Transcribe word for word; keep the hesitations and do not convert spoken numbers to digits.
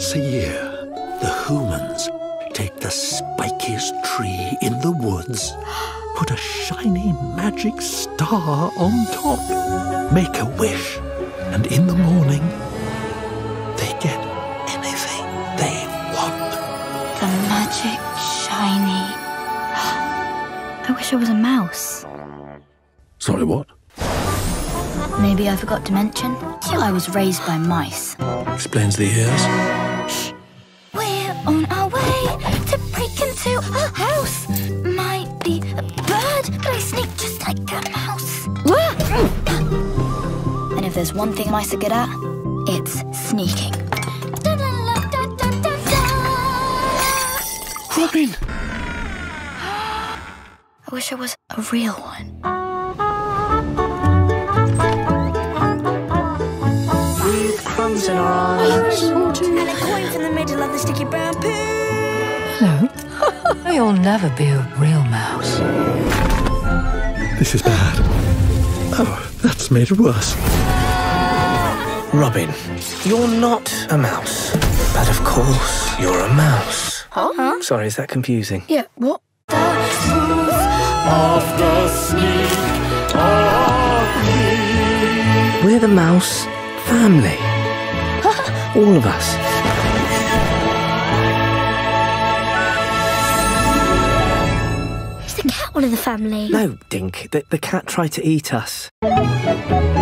Once a year, the humans take the spikiest tree in the woods, put a shiny magic star on top, make a wish, and in the morning, they get anything they want. The magic shiny... I wish I was a mouse. Sorry, what? Maybe I forgot to mention, I was raised by mice. Explains the ears. Shh. We're on our way to break into a house. Might be a bird, but I sneak just like a mouse. And if there's one thing mice are good at, it's sneaking. Robin! I wish I was a real one. Crumbs in our eyes. And a coin in the middle of the sticky brown poo. Hello. You'll never be a real mouse. This is bad. Oh, that's made it worse. Robin, you're not a mouse. But of course, you're a mouse. Huh? Sorry, is that confusing? Yeah, what? Of the sneak of me. We're the mouse family. All of us. Is the cat one of the family? No, Dink. The, the cat tried to eat us.